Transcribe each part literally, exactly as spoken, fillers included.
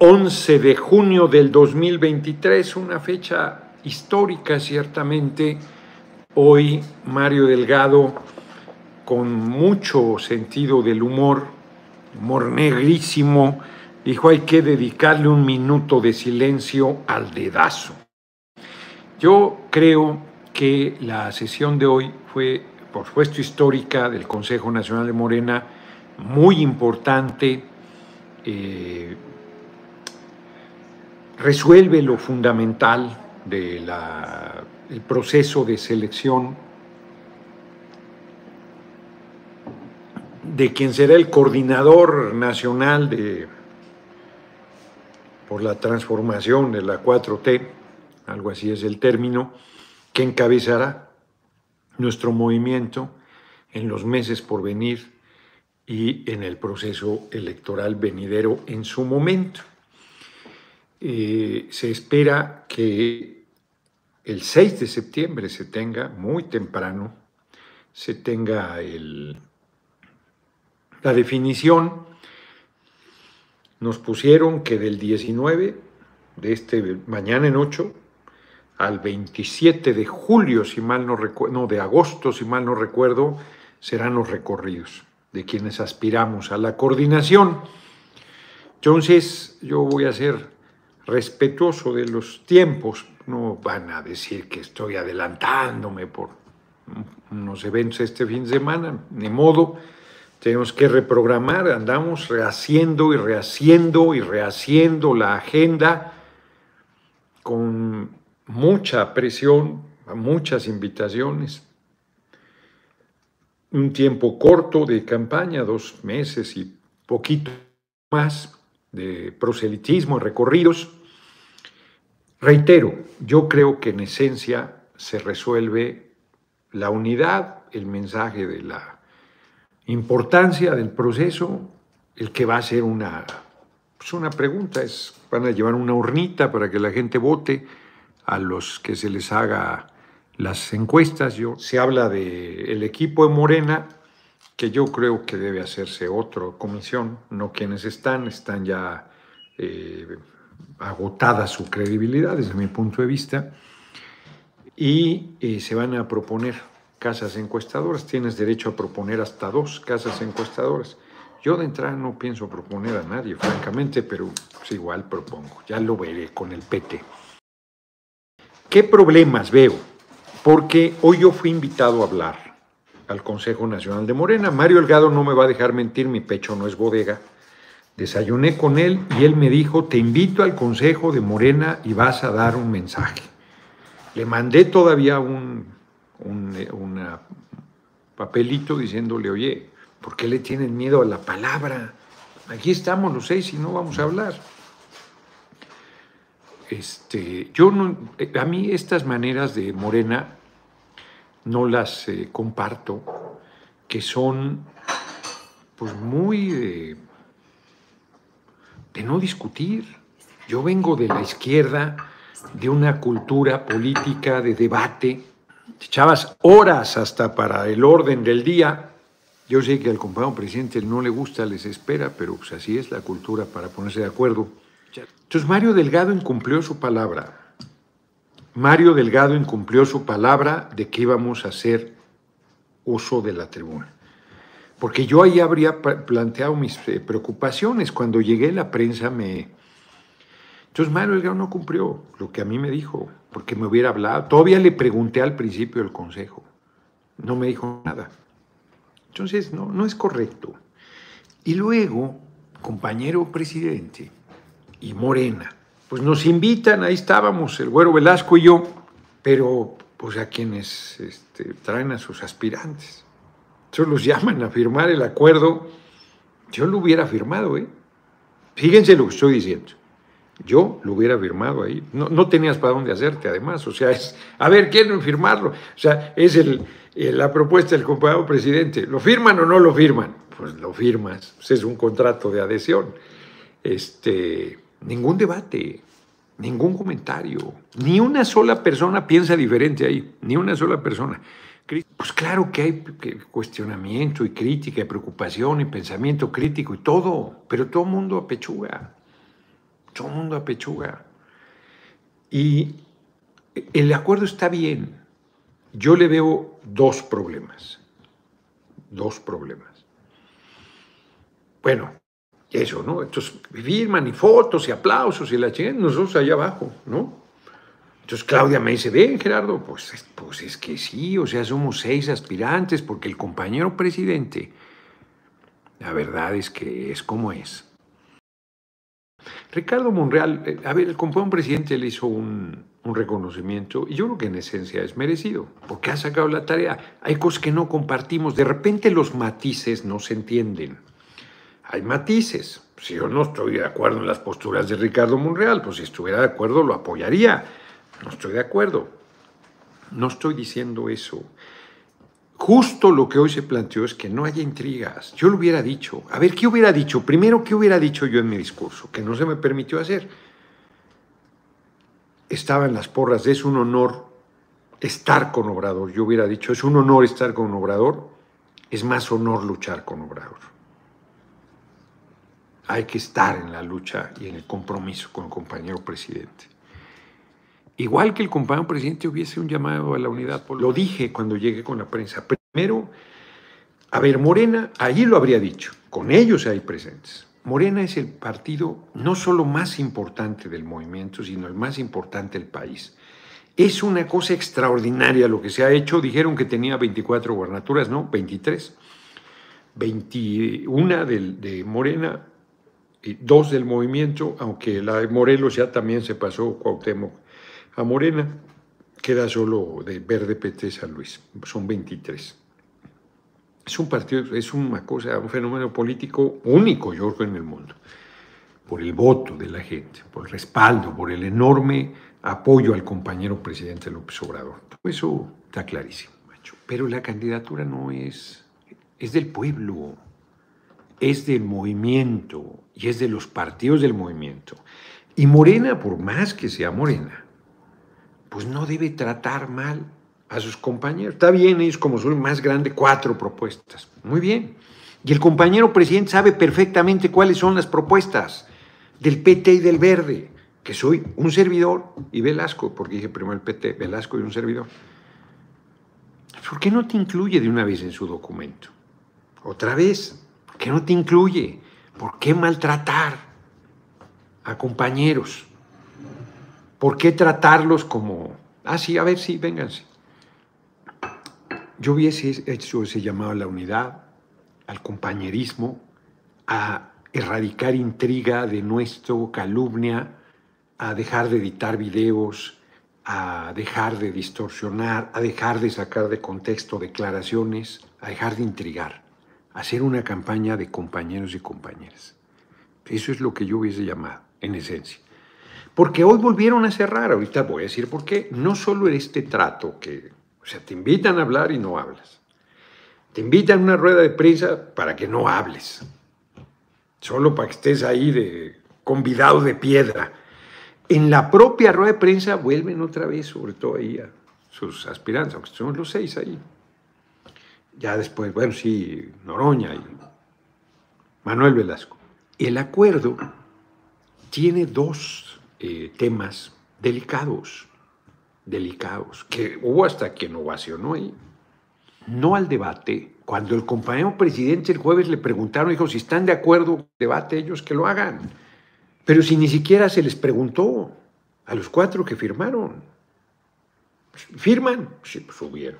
once de junio del dos mil veintitrés, una fecha histórica ciertamente. Hoy Mario Delgado, con mucho sentido del humor, humor negrísimo, dijo: hay que dedicarle un minuto de silencio al dedazo. Yo creo que la sesión de hoy fue, por supuesto, histórica, del Consejo Nacional de Morena, muy importante. Eh, resuelve lo fundamental del de proceso de selección de quien será el coordinador nacional de, por la transformación de la cuatro T, algo así es el término, que encabezará nuestro movimiento en los meses por venir y en el proceso electoral venidero en su momento. Eh, se espera que el seis de septiembre se tenga, muy temprano, se tenga el, la definición. Nos pusieron que del diecinueve de este mañana en ocho al veintisiete de julio, si mal no recuerdo, no, de agosto, si mal no recuerdo, serán los recorridos de quienes aspiramos a la coordinación. Entonces, yo voy a ser respetuoso de los tiempos. No van a decir que estoy adelantándome por unos eventos este fin de semana, ni modo. Tenemos que reprogramar, andamos rehaciendo y rehaciendo y rehaciendo la agenda con mucha presión, muchas invitaciones. Un tiempo corto de campaña, dos meses y poquito más de proselitismo, recorridos. Reitero, yo creo que en esencia se resuelve la unidad, el mensaje de la importancia del proceso, el que va a ser una, pues una pregunta, es, van a llevar una urnita para que la gente vote a los que se les haga las encuestas. Yo, se habla del equipo de Morena, que yo creo que debe hacerse otra comisión, no quienes están, están ya eh, agotada su credibilidad desde mi punto de vista, y eh, se van a proponer casas encuestadoras. Tienes derecho a proponer hasta dos casas encuestadoras. Yo de entrada no pienso proponer a nadie, francamente, pero pues igual propongo, ya lo veré con el P T. ¿Qué problemas veo? Porque hoy yo fui invitado a hablar al Consejo Nacional de Morena. Mario Delgado no me va a dejar mentir, mi pecho no es bodega. Desayuné con él y él me dijo: te invito al Consejo de Morena y vas a dar un mensaje. Le mandé todavía un, un una papelito diciéndole: oye, ¿por qué le tienen miedo a la palabra? Aquí estamos los seis y no vamos a hablar. Este, yo no, a mí estas maneras de Morena no las eh, comparto, que son pues muy de, de no discutir. Yo vengo de la izquierda, de una cultura política de debate. Echabas horas hasta para el orden del día. Yo sé que al compañero presidente no le gusta, les espera, pero pues así es la cultura para ponerse de acuerdo. Entonces Mario Delgado incumplió su palabra. Mario Delgado incumplió su palabra de que íbamos a hacer uso de la tribuna. Porque yo ahí habría planteado mis preocupaciones. Cuando llegué, la prensa me... Entonces Mario Delgado no cumplió lo que a mí me dijo, porque me hubiera hablado. Todavía le pregunté al principio del consejo. No me dijo nada. Entonces, no, no es correcto. Y luego, compañero presidente y Morena, pues nos invitan, ahí estábamos, el Güero Velasco y yo, pero pues a quienes este, traen a sus aspirantes. Entonces los llaman a firmar el acuerdo. Yo lo hubiera firmado, ¿eh? Fíjense lo que estoy diciendo. Yo lo hubiera firmado ahí. No, no tenías para dónde hacerte, además. O sea, es, a ver, ¿quieren firmarlo? O sea, es el, el, la propuesta del compañero presidente. ¿Lo firman o no lo firman? Pues lo firmas. Pues es un contrato de adhesión. Este, ningún debate, ningún comentario. Ni una sola persona piensa diferente ahí. Ni una sola persona. Pues claro que hay cuestionamiento y crítica y preocupación y pensamiento crítico y todo, pero todo el mundo apechuga. Todo el mundo apechuga. Y el acuerdo está bien. Yo le veo dos problemas. Dos problemas. Bueno, eso, ¿no? Entonces, firman y fotos y aplausos y la chingada, nosotros allá abajo, ¿no? Entonces Claudia me dice, ven Gerardo, pues, pues es que sí, o sea, somos seis aspirantes porque el compañero presidente, la verdad es que es como es. Ricardo Monreal, a ver, el compañero presidente le hizo un, un reconocimiento y yo creo que en esencia es merecido, porque ha sacado la tarea. Hay cosas que no compartimos, de repente los matices no se entienden. Hay matices. Si yo no estoy de acuerdo en las posturas de Ricardo Monreal, pues si estuviera de acuerdo lo apoyaría. No estoy de acuerdo. No estoy diciendo eso. Justo lo que hoy se planteó es que no haya intrigas. Yo lo hubiera dicho. A ver, ¿qué hubiera dicho? Primero, ¿qué hubiera dicho yo en mi discurso? Que no se me permitió hacer. Estaba en las porras de es un honor estar con Obrador. Yo hubiera dicho, es un honor estar con Obrador. Es más honor luchar con Obrador. Hay que estar en la lucha y en el compromiso con el compañero presidente. Igual que el compañero presidente hubiese un llamado a la unidad. Lo dije cuando llegué con la prensa. Primero, a ver, Morena, allí lo habría dicho, con ellos hay presentes. Morena es el partido no solo más importante del movimiento, sino el más importante del país. Es una cosa extraordinaria lo que se ha hecho. Dijeron que tenía veinticuatro gubernaturas, ¿no? veintitrés. veintiuna de, de Morena, y dos del movimiento, aunque la de Morelos ya también se pasó Cuauhtémoc a Morena, queda solo de Verde P T San Luis, son veintitrés. Es un partido, es una cosa, un fenómeno político único, yo creo, en el mundo, por el voto de la gente, por el respaldo, por el enorme apoyo al compañero presidente López Obrador. Eso está clarísimo, macho. Pero la candidatura no es, es del pueblo, es del movimiento y es de los partidos del movimiento. Y Morena, por más que sea Morena, pues no debe tratar mal a sus compañeros. Está bien, ellos como son más grandes, cuatro propuestas. Muy bien. Y el compañero presidente sabe perfectamente cuáles son las propuestas del P T y del Verde, que soy un servidor y Velasco, porque dije primero el P T, Velasco y un servidor. ¿Por qué no te incluye de una vez en su documento? Otra vez, ¿por qué no te incluye? ¿Por qué maltratar a compañeros? ¿Por qué tratarlos como, ah, sí, a ver, sí, vénganse? Yo hubiese hecho ese llamado a la unidad, al compañerismo, a erradicar intriga, denuesto, calumnia, a dejar de editar videos, a dejar de distorsionar, a dejar de sacar de contexto declaraciones, a dejar de intrigar, a hacer una campaña de compañeros y compañeras. Eso es lo que yo hubiese llamado, en esencia. Porque hoy volvieron a cerrar, ahorita voy a decir por qué, no solo este trato que, o sea, te invitan a hablar y no hablas. Te invitan a una rueda de prensa para que no hables, solo para que estés ahí de convidado de piedra. En la propia rueda de prensa vuelven otra vez, sobre todo ahí a sus aspirantes, aunque somos los seis ahí. Ya después, bueno, sí, Noroña y Manuel Velasco. El acuerdo tiene dos Eh, temas delicados, delicados, que hubo hasta quien ovacionó ahí. No al debate. Cuando el compañero presidente el jueves le preguntaron, dijo, si están de acuerdo con el debate, ellos que lo hagan. Pero si ni siquiera se les preguntó a los cuatro que firmaron. ¿Firman? Sí, pues subieron.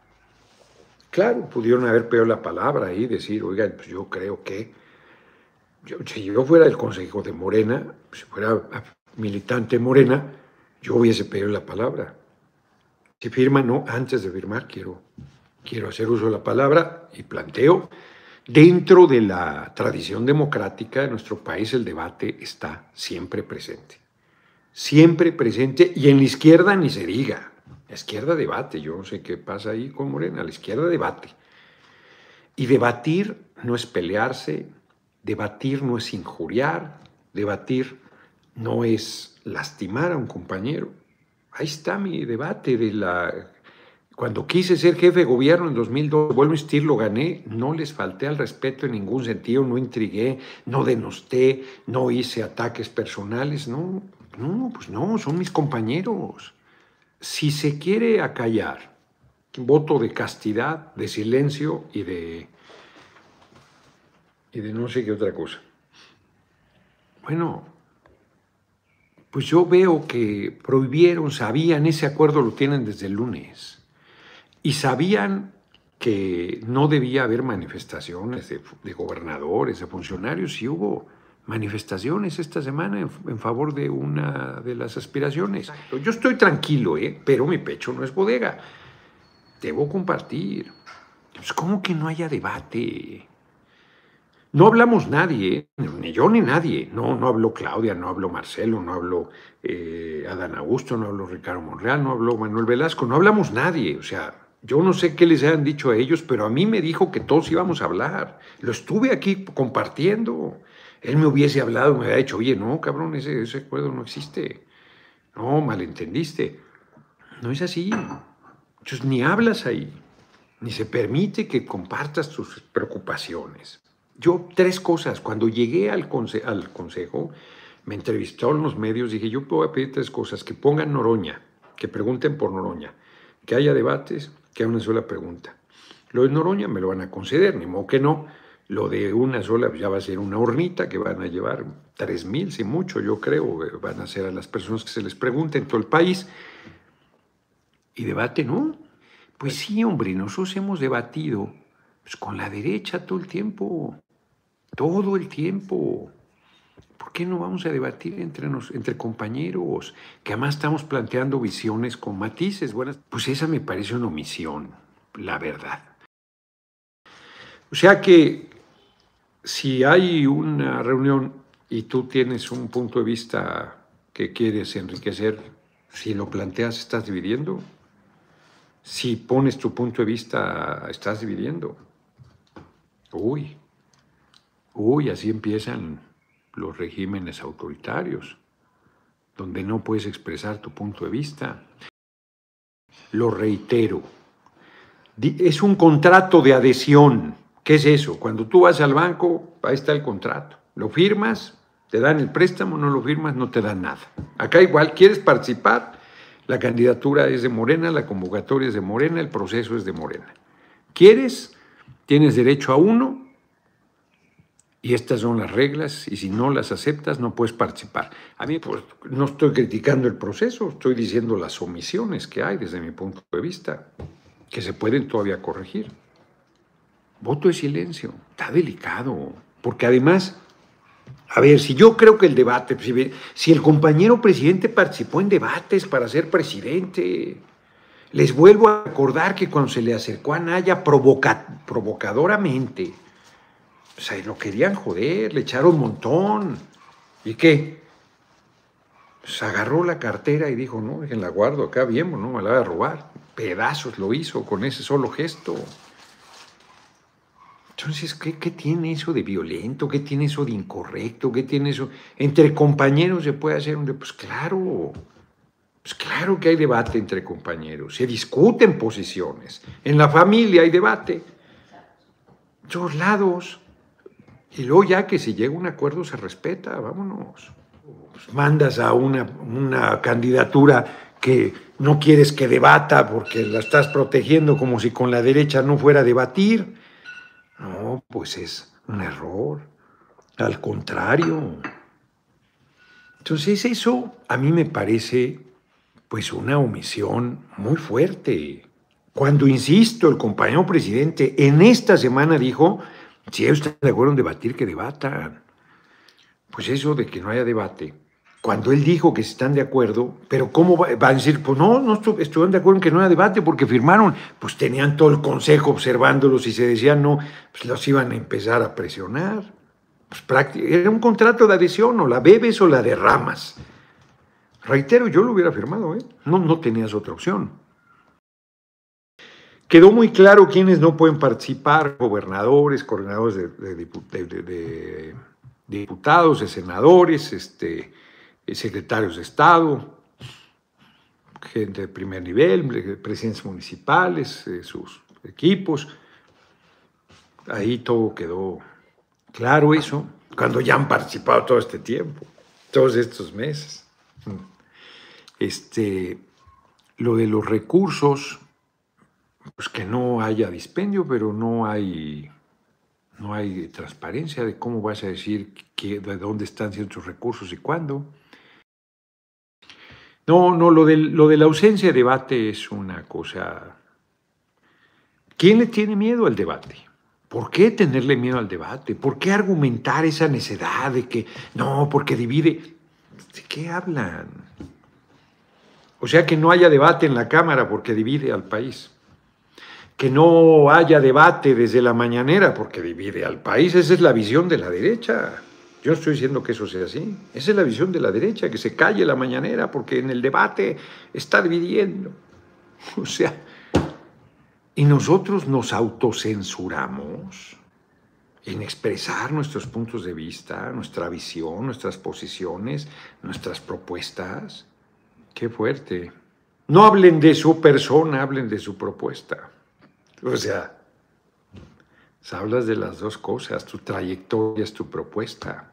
Claro, pudieron haber pegado la palabra ahí y decir, oigan, pues yo creo que, yo, si yo fuera del Consejo de Morena, si fuera militante Morena, yo hubiese pedido la palabra. Si firma, no, antes de firmar quiero, quiero hacer uso de la palabra y planteo, dentro de la tradición democrática de nuestro país, el debate está siempre presente. Siempre presente, y en la izquierda ni se diga. La izquierda debate, yo no sé qué pasa ahí con Morena, la izquierda debate. Y debatir no es pelearse, debatir no es injuriar, debatir no es lastimar a un compañero. Ahí está mi debate de la Cuando quise ser jefe de gobierno en dos mil dos, vuelvo a insistir, lo gané, no les falté al respeto en ningún sentido, no intrigué, no denosté, no hice ataques personales, no, no, pues no, son mis compañeros. Si se quiere acallar, voto de castidad, de silencio y de, y de no sé qué otra cosa. Bueno, pues yo veo que prohibieron, sabían, ese acuerdo lo tienen desde el lunes. Y sabían que no debía haber manifestaciones de, de gobernadores, de funcionarios, y hubo manifestaciones esta semana en, en favor de una de las aspiraciones. Yo estoy tranquilo, ¿eh? Pero mi pecho no es bodega. Debo compartir. Pues, ¿cómo que no haya debate? No hablamos nadie, ¿eh? Ni yo ni nadie. No, no habló Claudia, no habló Marcelo, no habló eh, Adán Augusto, no habló Ricardo Monreal, no habló Manuel Velasco, no hablamos nadie. O sea, yo no sé qué les hayan dicho a ellos, pero a mí me dijo que todos íbamos a hablar. Lo estuve aquí compartiendo. Él me hubiese hablado, me hubiera dicho, oye, no, cabrón, ese, ese acuerdo no existe. No, malentendiste. No es así. Entonces, ni hablas ahí, ni se permite que compartas tus preocupaciones. Yo, tres cosas. Cuando llegué al, conse al consejo, me entrevistaron los medios, dije, yo voy a pedir tres cosas. Que pongan Noroña, que pregunten por Noroña, que haya debates, que haya una sola pregunta. Lo de Noroña me lo van a conceder, ni modo que no. Lo de una sola ya va a ser una hornita que van a llevar tres mil, si mucho, yo creo, van a ser a las personas que se les pregunte en todo el país. Y debate, ¿no? Pues sí, hombre, nosotros hemos debatido pues, con la derecha todo el tiempo, todo el tiempo. ¿Por qué no vamos a debatir entre, nos, entre compañeros? Que además estamos planteando visiones con matices buenas. Pues esa me parece una omisión, la verdad. O sea que si hay una reunión y tú tienes un punto de vista que quieres enriquecer, si lo planteas, estás dividiendo. Si pones tu punto de vista, estás dividiendo. Uy, uy, así empiezan los regímenes autoritarios, donde no puedes expresar tu punto de vista. Lo reitero, es un contrato de adhesión. ¿Qué es eso? Cuando tú vas al banco, ahí está el contrato. Lo firmas, te dan el préstamo, no lo firmas, no te dan nada. Acá igual, ¿quieres participar? La candidatura es de Morena, la convocatoria es de Morena, el proceso es de Morena. ¿Quieres? Tienes derecho a uno y estas son las reglas y si no las aceptas no puedes participar. A mí pues no estoy criticando el proceso, estoy diciendo las omisiones que hay desde mi punto de vista, que se pueden todavía corregir. Voto de silencio, está delicado, porque además... A ver, si yo creo que el debate, si el compañero presidente participó en debates para ser presidente, les vuelvo a recordar que cuando se le acercó a Anaya provoca, provocadoramente, o sea, lo querían joder, le echaron un montón. ¿Y qué? Pues agarró la cartera y dijo, no, la guardo acá bien, no me la voy a robar. Pedazos lo hizo con ese solo gesto. Entonces, ¿qué, ¿qué tiene eso de violento? ¿Qué tiene eso de incorrecto? ¿Qué tiene eso? Entre compañeros se puede hacer un... Pues claro, pues claro que hay debate entre compañeros. Se discuten posiciones. En la familia hay debate. En todos lados. Y luego ya que se llega a un acuerdo se respeta, vámonos. Pues mandas a una, una candidatura que no quieres que debata porque la estás protegiendo como si con la derecha no fuera a debatir. No, pues es un error. Al contrario. Entonces eso a mí me parece pues una omisión muy fuerte. Cuando, insisto, el compañero presidente en esta semana dijo, si ellos están de acuerdo en debatir, que debatan. Pues eso de que no haya debate. Cuando él dijo que están de acuerdo, pero ¿cómo va, va a decir? Pues no, no estuvieron de acuerdo en que no haya debate porque firmaron. Pues tenían todo el consejo observándolos y se decían no, pues los iban a empezar a presionar. Pues era un contrato de adhesión, o la bebes o la derramas. Reitero, yo lo hubiera firmado, ¿eh? No, no tenías otra opción. Quedó muy claro quiénes no pueden participar, gobernadores, coordinadores de, de, de, de, de diputados, de senadores, este... secretarios de Estado. gente de primer nivel, presidentes municipales, eh, sus equipos. Ahí todo quedó claro eso, cuando ya han participado todo este tiempo, todos estos meses. Este, lo de los recursos, pues que no haya dispendio, pero no hay, no hay transparencia de cómo vas a decir que, de dónde están ciertos recursos y cuándo. No, no, lo de, lo de la ausencia de debate es una cosa... ¿Quién le tiene miedo al debate? ¿Por qué tenerle miedo al debate? ¿Por qué argumentar esa necedad de que no, porque divide? ¿De qué hablan? O sea, que no haya debate en la Cámara porque divide al país. Que no haya debate desde la mañanera porque divide al país. Esa es la visión de la derecha. Yo no estoy diciendo que eso sea así. Esa es la visión de la derecha, que se calle la mañanera porque en el debate está dividiendo. O sea, y nosotros nos autocensuramos en expresar nuestros puntos de vista, nuestra visión, nuestras posiciones, nuestras propuestas. Qué fuerte. No hablen de su persona, hablen de su propuesta. O sea, hablas de las dos cosas. Tu trayectoria es tu propuesta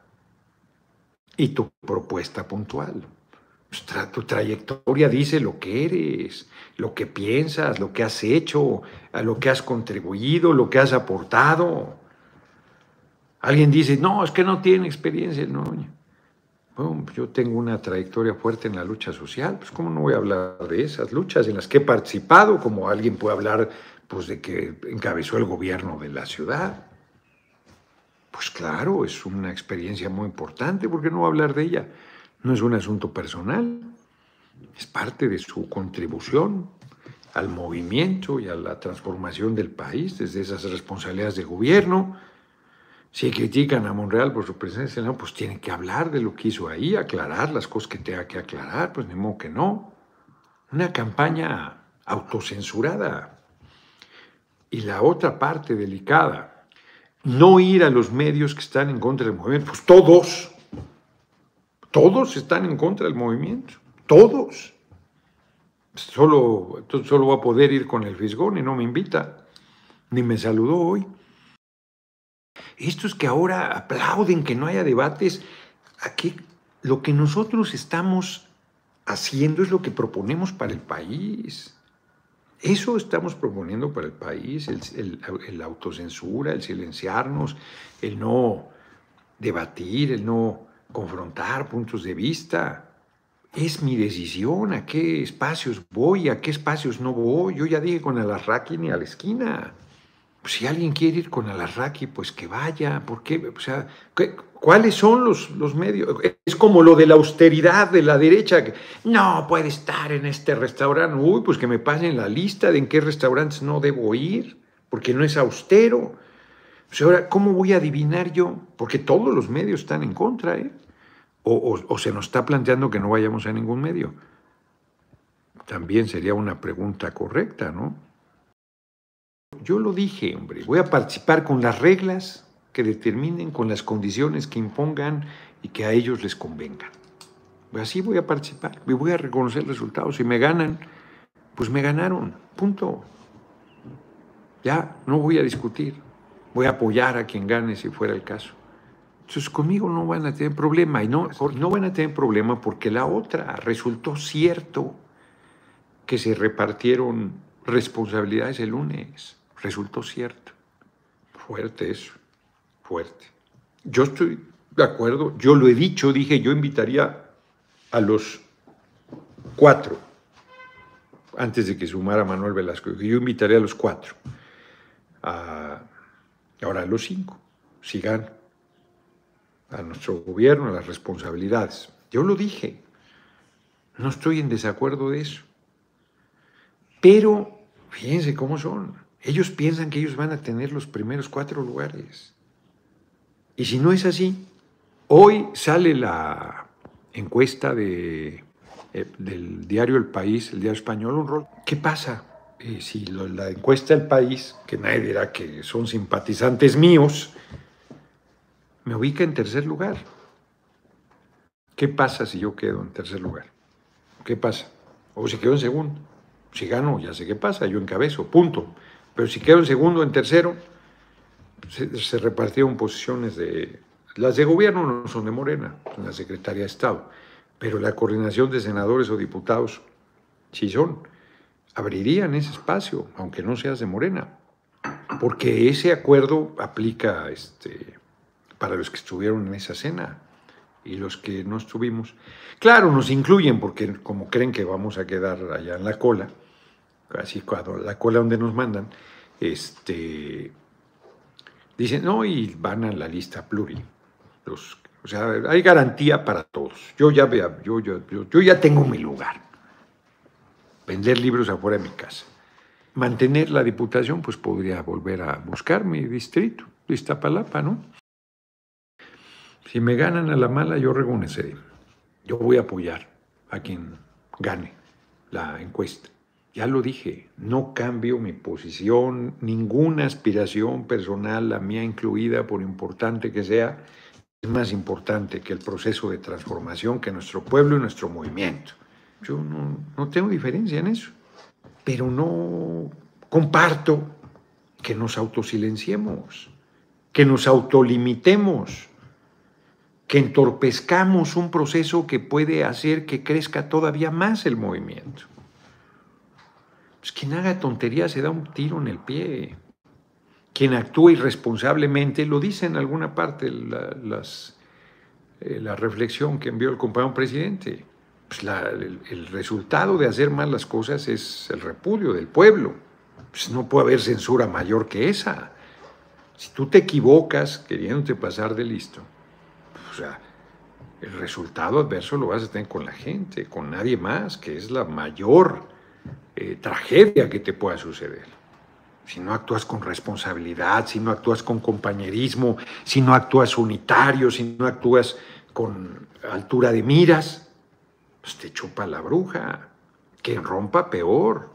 y tu propuesta puntual. Tu trayectoria dice lo que eres, lo que piensas, lo que has hecho, a lo que has contribuido, lo que has aportado. Alguien dice, no, es que no tiene experiencia. No, bueno, yo tengo una trayectoria fuerte en la lucha social, pues ¿cómo no voy a hablar de esas luchas en las que he participado? Como alguien puede hablar pues, de que encabezó el gobierno de la ciudad. Pues claro, es una experiencia muy importante, ¿por qué no voy a hablar de ella? No es un asunto personal, es parte de su contribución al movimiento y a la transformación del país desde esas responsabilidades de gobierno. Si critican a Monreal por su presencia, no, pues tienen que hablar de lo que hizo ahí, aclarar las cosas que tenga que aclarar, pues ni modo que no. Una campaña autocensurada. Y la otra parte delicada, no ir a los medios que están en contra del movimiento, pues todos, todos están en contra del movimiento, todos. Solo, solo va a poder ir con el Fisgón y no me invita, ni me saludó hoy. Estos que ahora aplauden que no haya debates, aquí lo que nosotros estamos haciendo es lo que proponemos para el país. Eso estamos proponiendo para el país, el, el, el autocensura, el silenciarnos, el no debatir, el no confrontar puntos de vista. Es mi decisión a qué espacios voy, a qué espacios no voy. Yo ya dije con Alarraqui ni a la esquina. Pues si alguien quiere ir con Alarraqui, pues que vaya. ¿Por qué? O sea, ¿qué, ¿cuáles son los, los medios? Es como lo de la austeridad de la derecha. Que no puede estar en este restaurante. Uy, pues que me pasen la lista de en qué restaurantes no debo ir, porque no es austero. O sea, ahora, ¿cómo voy a adivinar yo? Porque todos los medios están en contra, ¿eh? O, o, o se nos está planteando que no vayamos a ningún medio. También sería una pregunta correcta, ¿no? Yo lo dije, hombre, voy a participar con las reglas que determinen, con las condiciones que impongan y que a ellos les convengan. Así voy a participar y voy a reconocer resultados. Si me ganan, pues me ganaron, punto. Ya, no voy a discutir. Voy a apoyar a quien gane si fuera el caso. Entonces conmigo no van a tener problema y no, no van a tener problema porque la otra resultó cierto que se repartieron responsabilidades el lunes. Resultó cierto. Fuerte eso, fuerte. Yo estoy de acuerdo, yo lo he dicho, dije, yo invitaría a los cuatro, antes de que sumara Manuel Velasco, yo invitaría a los cuatro, a, ahora a los cinco, sigan a nuestro gobierno, a las responsabilidades. Yo lo dije, no estoy en desacuerdo de eso. Pero fíjense cómo son. Ellos piensan que ellos van a tener los primeros cuatro lugares. Y si no es así, hoy sale la encuesta de, eh, del diario El País, el diario español, un rol. ¿Qué pasa? Eh, si lo, la encuesta del País, que nadie dirá que son simpatizantes míos, me ubica en tercer lugar. ¿Qué pasa si yo quedo en tercer lugar? ¿Qué pasa? O si quedo en segundo. Si gano, ya sé qué pasa, yo encabezo, punto. Pero si quedo en segundo, en tercero, se, se repartieron posiciones de... Las de gobierno no son de Morena, son la Secretaría de Estado, pero la coordinación de senadores o diputados sí son. Abrirían ese espacio, aunque no seas de Morena, porque ese acuerdo aplica este, para los que estuvieron en esa cena y los que no estuvimos. Claro, nos incluyen porque como creen que vamos a quedar allá en la cola, así cuando la cola donde nos mandan, este, dicen, no, y van a la lista pluri. Los, o sea, hay garantía para todos. Yo ya, vea, yo, yo, yo, yo ya tengo mi lugar. Vender libros afuera de mi casa. Mantener la diputación, pues podría volver a buscar mi distrito, Iztapalapa, ¿no? Si me ganan a la mala, yo reconoceré. Yo voy a apoyar a quien gane la encuesta. Ya lo dije, no cambio mi posición, ninguna aspiración personal, la mía incluida, por importante que sea, es más importante que el proceso de transformación que nuestro pueblo y nuestro movimiento. Yo no, no tengo diferencia en eso, pero no comparto que nos autosilenciemos, que nos autolimitemos, que entorpezcamos un proceso que puede hacer que crezca todavía más el movimiento. Pues quien haga tonterías se da un tiro en el pie. Quien actúa irresponsablemente, lo dice en alguna parte la, las, eh, la reflexión que envió el compañero presidente. Pues la, el, el resultado de hacer mal las cosas es el repudio del pueblo. Pues no puede haber censura mayor que esa. Si tú te equivocas queriéndote pasar de listo, o sea, el resultado adverso lo vas a tener con la gente, con nadie más, que es la mayor eh, tragedia que te pueda suceder. Si no actúas con responsabilidad, si no actúas con compañerismo, si no actúas unitario, si no actúas con altura de miras, pues te chupa la bruja. Quien rompa, peor.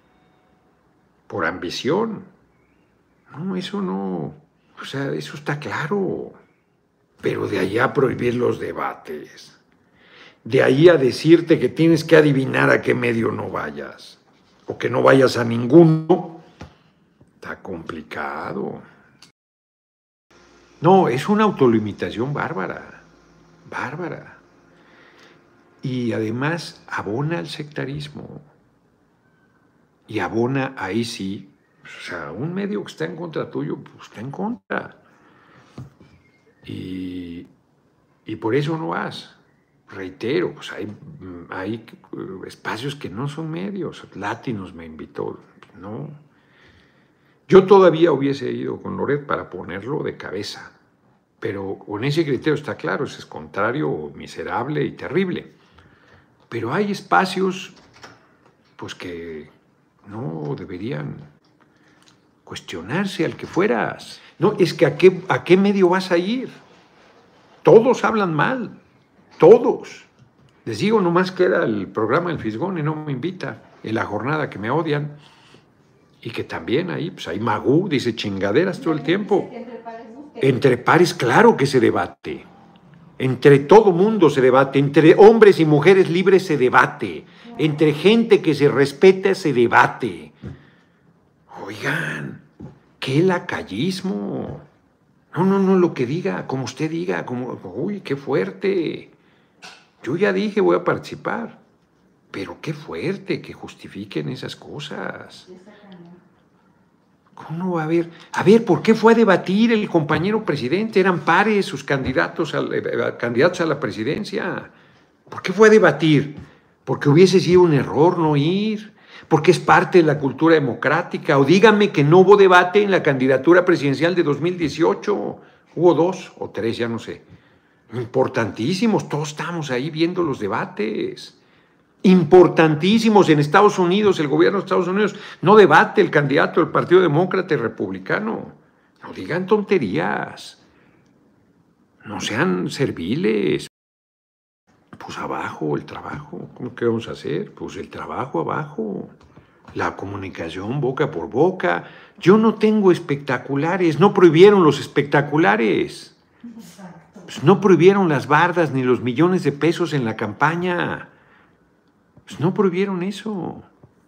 Por ambición. No, eso no. O sea, eso está claro. Pero de ahí a prohibir los debates, de ahí a decirte que tienes que adivinar a qué medio no vayas, o que no vayas a ninguno, está complicado. No, es una autolimitación bárbara, bárbara. Y además abona al sectarismo. Y abona ahí sí, o sea, un medio que está en contra tuyo, pues está en contra. Y, y por eso no vas. Reitero, pues hay, hay espacios que no son medios. Latinos me invitó, no. Yo todavía hubiese ido con Loret para ponerlo de cabeza, pero con ese criterio está claro, ese es contrario, miserable y terrible. Pero hay espacios, pues que no deberían cuestionarse al que fueras. No, es que ¿a qué, a qué medio vas a ir? Todos hablan mal, todos. Les digo, nomás queda el programa del Fisgón y no me invita, en la jornada que me odian, y que también ahí, pues hay Magú, dice chingaderas todo el tiempo. Entre pares, claro que se debate. Entre todo mundo se debate, entre hombres y mujeres libres se debate, entre gente que se respeta se debate. Oigan, qué lacayismo. No, no, no, lo que diga, como usted diga, como, uy, qué fuerte. Yo ya dije, voy a participar, pero qué fuerte que justifiquen esas cosas. ¿Cómo no va a haber? A ver, ¿por qué fue a debatir el compañero presidente? Eran pares sus candidatos a, eh, candidatos a la presidencia. ¿Por qué fue a debatir? Porque hubiese sido un error no ir, porque es parte de la cultura democrática. O díganme que no hubo debate en la candidatura presidencial de dos mil dieciocho. Hubo dos o tres, ya no sé. Importantísimos, todos estamos ahí viendo los debates. Importantísimos. En Estados Unidos, el gobierno de Estados Unidos no debate el candidato del Partido Demócrata y Republicano. No digan tonterías. No sean serviles. Pues abajo el trabajo. ¿Cómo que vamos a hacer? Pues el trabajo abajo. La comunicación boca por boca. Yo no tengo espectaculares. No prohibieron los espectaculares. Pues no prohibieron las bardas ni los millones de pesos en la campaña. Pues no prohibieron eso.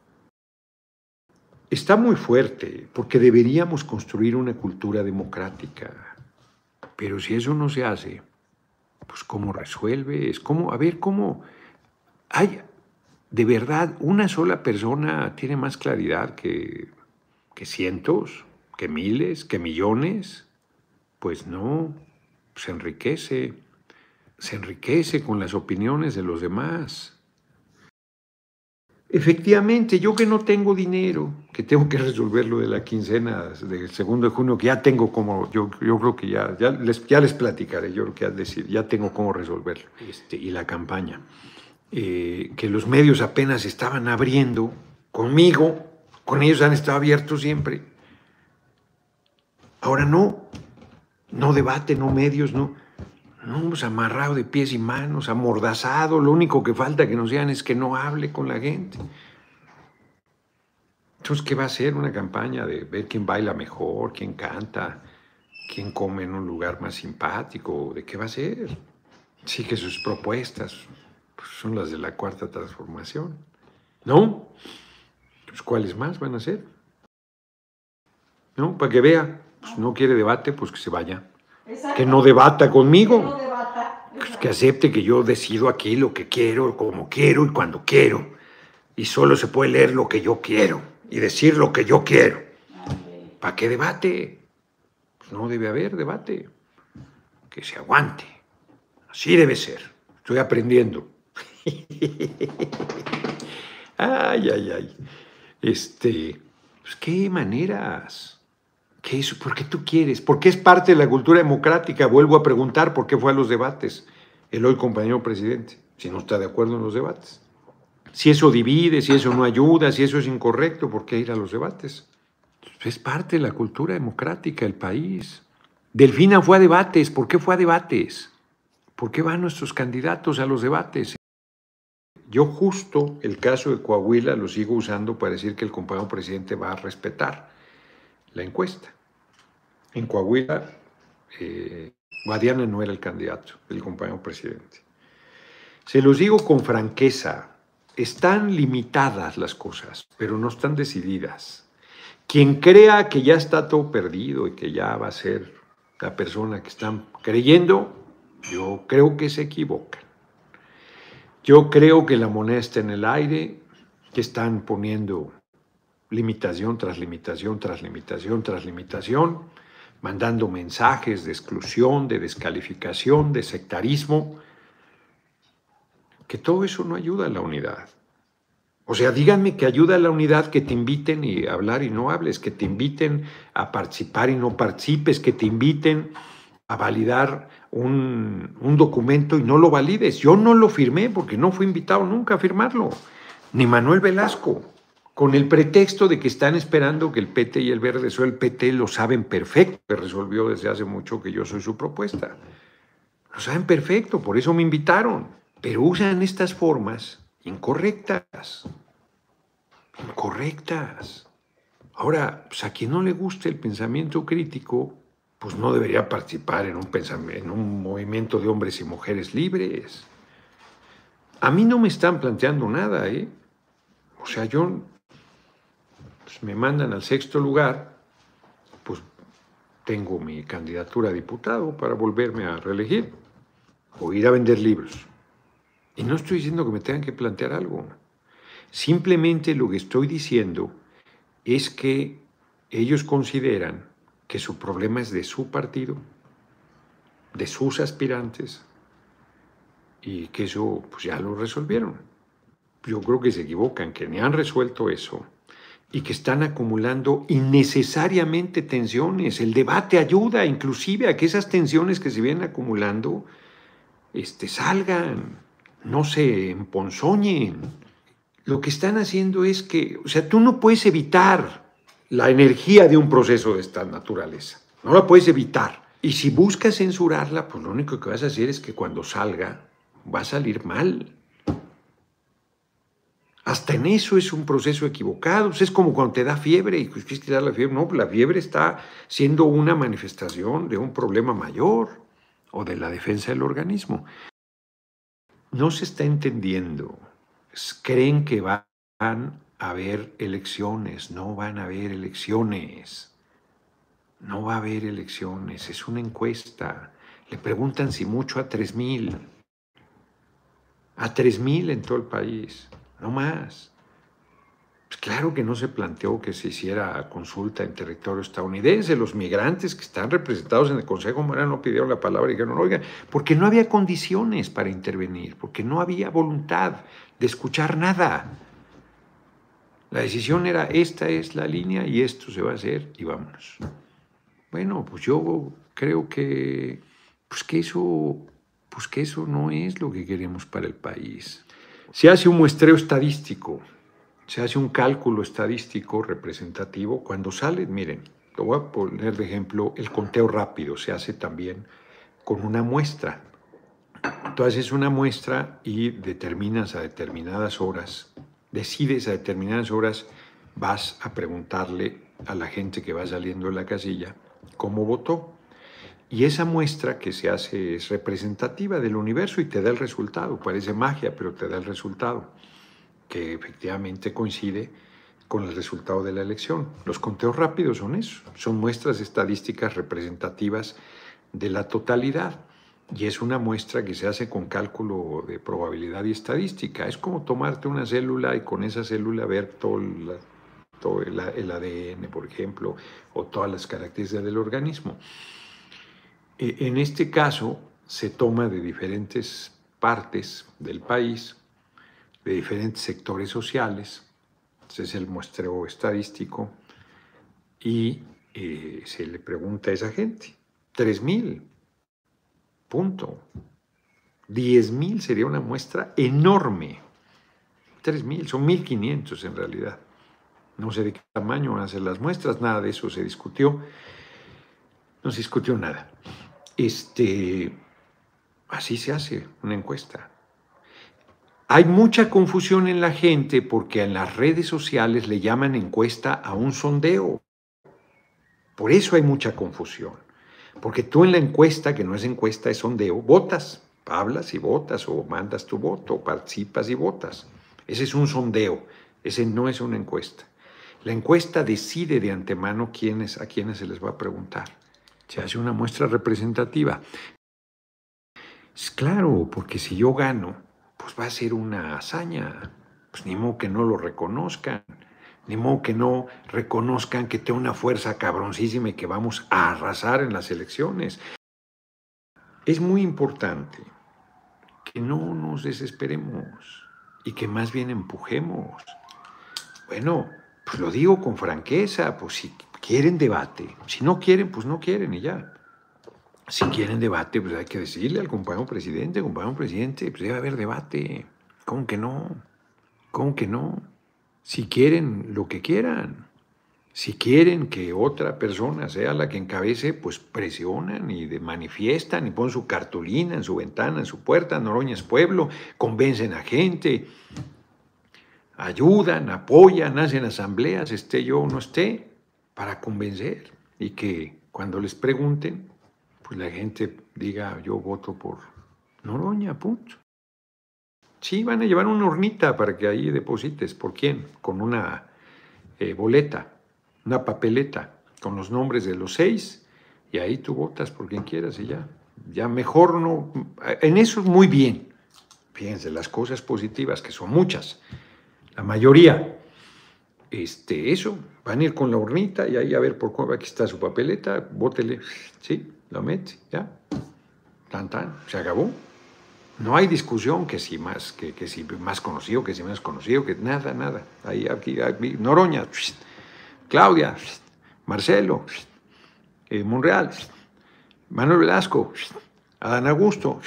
Está muy fuerte, porque deberíamos construir una cultura democrática. Pero si eso no se hace, pues ¿cómo resuelves? ¿Cómo? A ver, ¿cómo? Hay, de verdad, una sola persona tiene más claridad que, que cientos, que miles, que millones. Pues no, se enriquece, se enriquece con las opiniones de los demás. Efectivamente, yo que no tengo dinero, que tengo que resolver lo de la quincena del segundo de junio, que ya tengo como, yo, yo creo que ya, ya, les, ya les platicaré, yo creo que es decir, ya tengo cómo resolverlo, este, y la campaña, eh, que los medios apenas estaban abriendo conmigo, con ellos han estado abiertos siempre. Ahora no, no debate, no medios, no. No, pues amarrado de pies y manos, amordazado, lo único que falta que nos digan es que no hable con la gente. Entonces, ¿qué va a hacer? Una campaña de ver quién baila mejor, quién canta, quién come en un lugar más simpático, ¿de qué va a ser? Sí que sus propuestas pues, son las de la Cuarta Transformación, ¿no? Pues, ¿cuáles más van a ser? ¿No? Para que vea, pues no quiere debate, pues que se vaya. Exacto. Que no debata conmigo. Que no debata. Pues que acepte que yo decido aquí lo que quiero, como quiero y cuando quiero. Y solo se puede leer lo que yo quiero y decir lo que yo quiero. Okay. ¿Para qué debate? Pues no debe haber debate. Que se aguante. Así debe ser. Estoy aprendiendo. Ay, ay, ay. Este, pues qué maneras. ¿Qué es? ¿Por qué tú quieres? ¿Por qué es parte de la cultura democrática? Vuelvo a preguntar por qué fue a los debates el hoy compañero presidente, si no está de acuerdo en los debates. Si eso divide, si eso no ayuda, si eso es incorrecto, ¿por qué ir a los debates? Es parte de la cultura democrática del país. Delfina fue a debates. ¿Por qué fue a debates? ¿Por qué van nuestros candidatos a los debates? Yo justo el caso de Coahuila lo sigo usando para decir que el compañero presidente va a respetar la encuesta. En Coahuila, eh, Guadiana no era el candidato, el compañero presidente. Se los digo con franqueza, están limitadas las cosas, pero no están decididas. Quien crea que ya está todo perdido y que ya va a ser la persona que están creyendo, yo creo que se equivocan. Yo creo que la moneda está en el aire, que están poniendo limitación tras limitación, tras limitación, tras limitación, mandando mensajes de exclusión, de descalificación, de sectarismo, que todo eso no ayuda a la unidad. O sea, díganme que ayuda a la unidad que te inviten a hablar y no hables, que te inviten a participar y no participes, que te inviten a validar un, un documento y no lo valides. Yo no lo firmé porque no fui invitado nunca a firmarlo, ni Manuel Velasco. Con el pretexto de que están esperando que el P T y el Verde, eso el P T lo saben perfecto, que resolvió desde hace mucho que yo soy su propuesta. Lo saben perfecto, por eso me invitaron. Pero usan estas formas incorrectas. Incorrectas. Ahora, pues a quien no le guste el pensamiento crítico, pues no debería participar en un, pensamiento, en un movimiento de hombres y mujeres libres. A mí no me están planteando nada, ¿eh? O sea, yo... Pues me mandan al sexto lugar, pues tengo mi candidatura a diputado para volverme a reelegir o ir a vender libros. Y no estoy diciendo que me tengan que plantear algo. Simplemente lo que estoy diciendo es que ellos consideran que su problema es de su partido, de sus aspirantes, y que eso pues ya lo resolvieron. Yo creo que se equivocan, que ni han resuelto eso, y que están acumulando innecesariamente tensiones. El debate ayuda inclusive a que esas tensiones que se vienen acumulando este, salgan, no se emponzoñen. Lo que están haciendo es que, o sea, tú no puedes evitar la energía de un proceso de esta naturaleza, no la puedes evitar. Y si buscas censurarla, pues lo único que vas a hacer es que cuando salga, va a salir mal. Hasta en eso es un proceso equivocado. Es como cuando te da fiebre y pues, ¿quieres quitar la fiebre? No, la fiebre está siendo una manifestación de un problema mayor o de la defensa del organismo. No se está entendiendo creen que van a haber elecciones. No van a haber elecciones. No va a haber elecciones. Es una encuesta. Le preguntan si mucho a tres mil. A tres mil en todo el país. No más. Pues claro que no se planteó que se hiciera consulta en territorio estadounidense. Los migrantes que están representados en el Consejo Mundial no pidieron la palabra y dijeron, oiga, porque no había condiciones para intervenir, porque no había voluntad de escuchar nada. La decisión era, esta es la línea y esto se va a hacer y vámonos. Bueno, pues yo creo que, pues que eso, pues que eso no es lo que queremos para el país. Se hace un muestreo estadístico. Se hace un cálculo estadístico representativo cuando sale, miren, lo voy a poner de ejemplo, el conteo rápido se hace también con una muestra. Entonces es una muestra y determinas a determinadas horas, decides a determinadas horas, vas a preguntarle a la gente que va saliendo de la casilla cómo votó. Y esa muestra que se hace es representativa del universo y te da el resultado. Parece magia, pero te da el resultado, que efectivamente coincide con el resultado de la elección. Los conteos rápidos son eso, son muestras estadísticas representativas de la totalidad y es una muestra que se hace con cálculo de probabilidad y estadística. Es como tomarte una célula y con esa célula ver todo, la, todo el, el A D N, por ejemplo, o todas las características del organismo. En este caso se toma de diferentes partes del país, de diferentes sectores sociales, ese es el muestreo estadístico, y eh, se le pregunta a esa gente, tres mil, punto. diez mil sería una muestra enorme, tres mil, son mil quinientos en realidad. No sé de qué tamaño van a ser las muestras, nada de eso se discutió, no se discutió nada. Este, así se hace una encuesta. Hay mucha confusión en la gente porque en las redes sociales le llaman encuesta a un sondeo. Por eso hay mucha confusión. Porque tú en la encuesta, que no es encuesta, es sondeo, votas. Hablas y votas, o mandas tu voto, o participas y votas. Ese es un sondeo, ese no es una encuesta. La encuesta decide de antemano quiénes, a quiénes se les va a preguntar. Se hace una muestra representativa. Es claro, porque si yo gano, pues va a ser una hazaña. Pues ni modo que no lo reconozcan, ni modo que no reconozcan que tengo una fuerza cabroncísima y que vamos a arrasar en las elecciones. Es muy importante que no nos desesperemos y que más bien empujemos. Bueno, pues lo digo con franqueza, pues si quieren debate, si no quieren, pues no quieren y ya. Si quieren debate, pues hay que decirle al compañero presidente, compañero presidente, pues debe haber debate. ¿Cómo que no? ¿Cómo que no? Si quieren lo que quieran, si quieren que otra persona sea la que encabece, pues presionan y de manifiestan y ponen su cartulina en su ventana, en su puerta, Noroña es pueblo, convencen a gente, ayudan, apoyan, hacen asambleas, esté yo o no esté, para convencer y que cuando les pregunten, pues la gente diga, yo voto por Noroña, punto. Sí, van a llevar una urnita para que ahí deposites. ¿Por quién? Con una eh, boleta, una papeleta, con los nombres de los seis, y ahí tú votas por quien quieras y ya. Ya mejor no... En eso es muy bien. Fíjense, las cosas positivas, que son muchas, la mayoría, este, eso, van a ir con la urnita y ahí a ver por cuál, aquí está su papeleta, vótele, sí, lo mete, ya, tan, tan, se acabó. No hay discusión que si más, que, que si más conocido, que si menos conocido, que nada, nada. Ahí, aquí, aquí Noroña, Claudia, Marcelo, eh, Monreal, Manuel Velasco, Adán Augusto,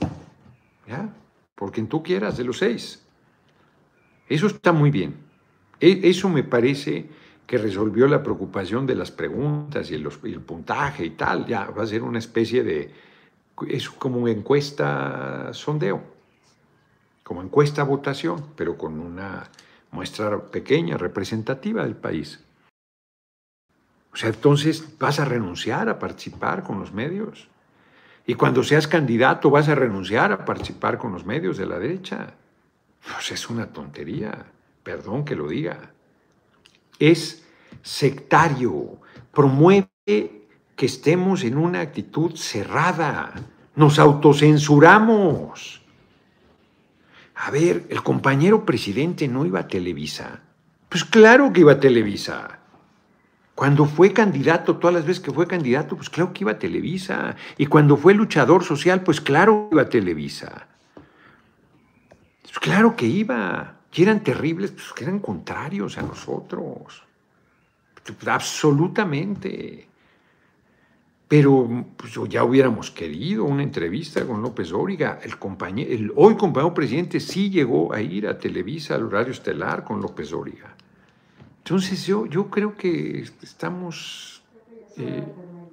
ya, por quien tú quieras, de los seis. Eso está muy bien. Eso me parece que resolvió la preocupación de las preguntas y el, y el puntaje y tal. Ya va a ser una especie de... Es como encuesta sondeo, como encuesta votación, pero con una muestra pequeña, representativa del país. O sea, entonces vas a renunciar a participar con los medios. Y cuando seas candidato vas a renunciar a participar con los medios de la derecha. Pues es una tontería, perdón que lo diga. Es sectario, promueve que estemos en una actitud cerrada, nos autocensuramos. A ver, el compañero presidente no iba a Televisa. Pues claro que iba a Televisa. Cuando fue candidato, todas las veces que fue candidato, pues claro que iba a Televisa. Y cuando fue luchador social, pues claro que iba a Televisa. Pues claro que iba. Y eran terribles, pues que eran contrarios a nosotros. Absolutamente. Pero pues, ya hubiéramos querido una entrevista con López Dóriga. El, compañero, el hoy compañero presidente sí llegó a ir a Televisa al horario estelar con López Dóriga. Entonces yo, yo creo que estamos eh,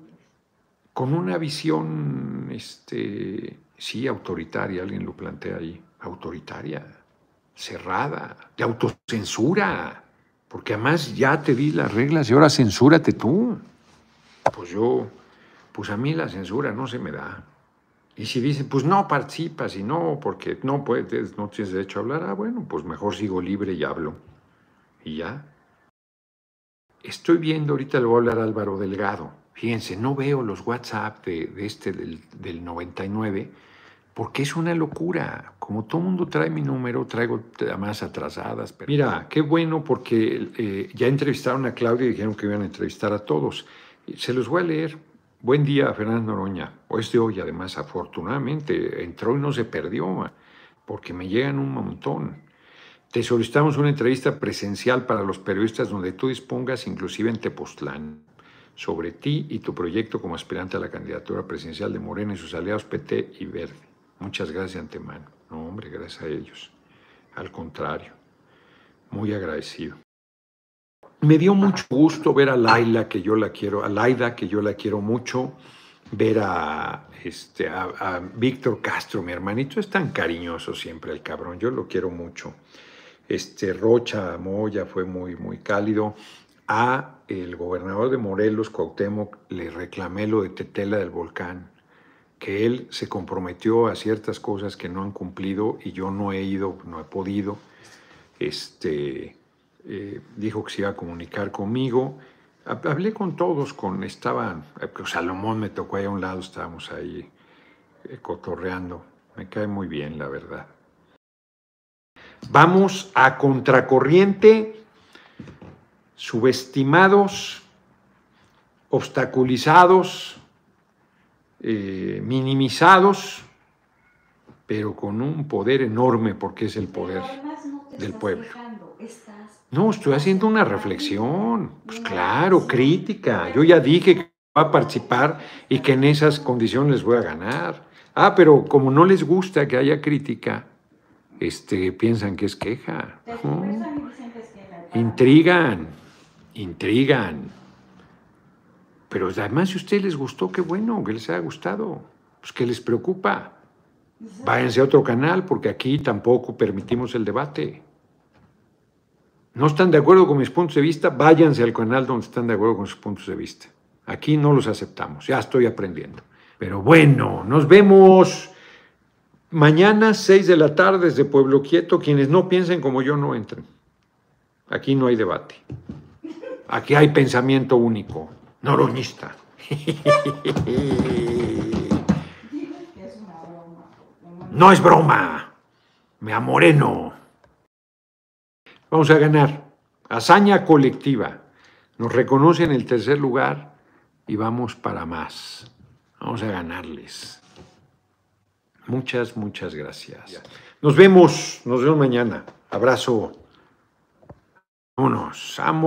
con una visión, este, sí, autoritaria, alguien lo plantea ahí, autoritaria, cerrada, de autocensura, porque además ya te di las reglas y ahora censúrate tú. Pues yo, pues a mí la censura no se me da. Y si dicen, pues no participas y no, porque no puedes, no tienes derecho a hablar, ah, bueno, pues mejor sigo libre y hablo. Y ya. Estoy viendo, ahorita le voy a hablar a Álvaro Delgado. Fíjense, no veo los WhatsApp de, de este del, del noventa y nueve, porque es una locura. Como todo el mundo trae mi número, traigo llamadas atrasadas. Pero mira, qué bueno, porque eh, ya entrevistaron a Claudia y dijeron que iban a entrevistar a todos. Se los voy a leer. Buen día, Fernando Noroña. O es de hoy, además, afortunadamente, entró y no se perdió, porque me llegan un montón. Te solicitamos una entrevista presencial para los periodistas donde tú dispongas, inclusive en Tepoztlán, sobre ti y tu proyecto como aspirante a la candidatura presidencial de Morena y sus aliados P T y Verde. Muchas gracias de antemano. No, hombre, gracias a ellos. Al contrario, muy agradecido. Me dio mucho gusto ver a Laila, que yo la quiero, a Laida, que yo la quiero mucho, ver a, este, a, a Víctor Castro, mi hermanito, es tan cariñoso siempre el cabrón, yo lo quiero mucho. Este, Rocha Moya fue muy, muy cálido. A el gobernador de Morelos, Cuauhtémoc, le reclamé lo de Tetela del Volcán, que él se comprometió a ciertas cosas que no han cumplido y yo no he ido, no he podido. Este, eh, dijo que se iba a comunicar conmigo. Hablé con todos, con, estaban, Salomón me tocó ahí a un lado, estábamos ahí eh, cotorreando. Me cae muy bien, la verdad. Vamos a contracorriente, subestimados, obstaculizados, eh, minimizados, pero con un poder enorme, porque es el poder del pueblo. No, estoy haciendo una reflexión, pues claro, crítica. Yo ya dije que voy a participar y que en esas condiciones voy a ganar. Ah, pero como no les gusta que haya crítica, este, piensan que es queja. ¿No? Intrigan, intrigan. Pero además, si a ustedes les gustó, qué bueno, que les haya gustado. Pues, ¿qué les preocupa? Váyanse a otro canal, porque aquí tampoco permitimos el debate. ¿No están de acuerdo con mis puntos de vista? Váyanse al canal donde están de acuerdo con sus puntos de vista. Aquí no los aceptamos, ya estoy aprendiendo. Pero bueno, nos vemos mañana, seis de la tarde, desde Pueblo Quieto. Quienes no piensen como yo, no entren. Aquí no hay debate. Aquí hay pensamiento único, noroñista. No es broma, me amoreno. Vamos a ganar. Hazaña colectiva. Nos reconocen el tercer lugar y vamos para más. Vamos a ganarles. Muchas, muchas gracias. Nos vemos, nos vemos mañana. Abrazo. Vámonos. Amo.